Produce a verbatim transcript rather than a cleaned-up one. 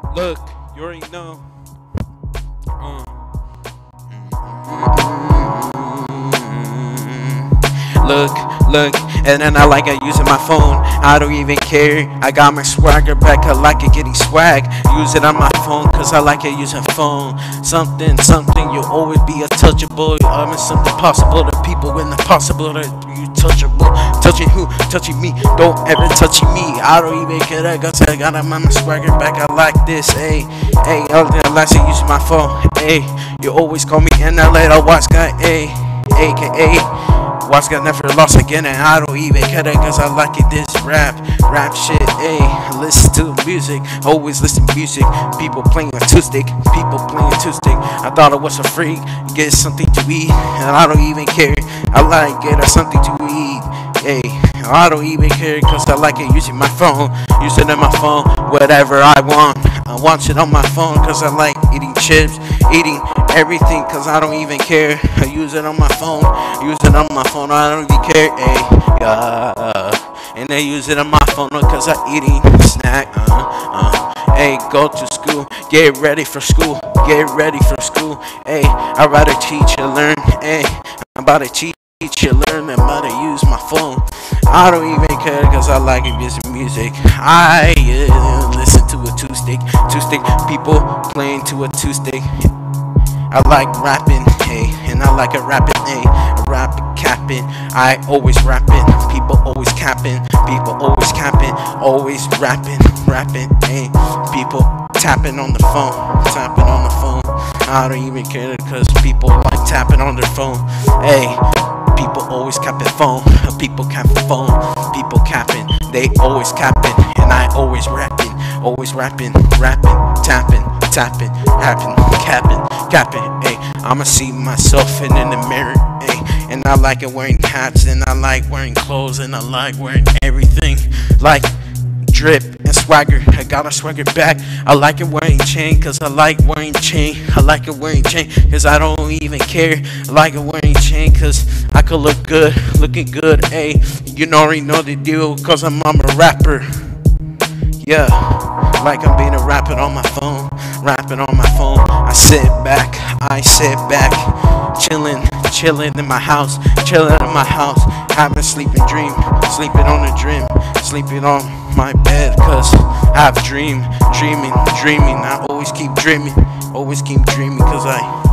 Look, you already know. Uh. Look, look, and then I like it using my phone. I don't even care. I got my swagger back. I like it getting swag. Use it on my phone, cause I like it using phone. Something, something, you'll always be untouchable. I mean, something possible to people when the possible to you touchable. Touching who? Touching me. Don't ever touch me. I don't even care. I got I got my swagger back. I like this. Hey, hey, I like it using my phone. Hey, you always call me in L A the Watch Guy. Hey, A K A Watch got never lost again, and I don't even care cause I like it. This rap, rap shit, ayy. Listen to music, always listen to music. People playing a two stick, people playing two stick. I thought I was a freak, get something to eat, and I don't even care. I like it or something to eat, ayy. I don't even care cause I like it using my phone, using it on my phone, whatever I want. I want it on my phone cause I like eating chips, eating everything cause I don't even care. I use it on my phone, use it on my phone, I don't even care, ayy, yeah. And I use it on my phone cause I eating snack, uh, uh. Hey, go to school, get ready for school, get ready for school, hey. I rather teach and learn, hey. I'm about to teach you learn, I'm about to use my phone. I don't even care cause I like it using music. I uh, listen to a two stick, two stick, people playing to a two stick. I like rapping, hey, and I like a rapping, hey, rapping, capping. I always rapping, people always capping, people always capping, always rapping, rapping, hey. People tapping on the phone, tapping on the phone. I don't even care cause people like tapping on their phone, hey. People always capping phone, people capping phone, people capping, they always capping, and I always rapping, always rapping, rapping, tapping, tapping, rapping, capping, capping, ayy. I'ma see myself in, in the mirror, ayy. And I like it wearing hats, and I like wearing clothes, and I like wearing everything, like drip and swagger. I got a swagger back. I like it wearing chain cause I like wearing chain. I like it wearing chain cause I don't even care. I like it wearing chain cause I could look good, looking good, hey. You know, already know the deal cause I'm, I'm a rapper. Yeah, like I'm being a rapper on my phone, rapping on my phone. I sit back, I sit back, chilling, chilling in my house, chilling in my house, having a sleeping dream, sleeping on a dream, sleeping on my bed, cause I have dream, dreaming, dreaming. I always keep dreaming, always keep dreaming, cause I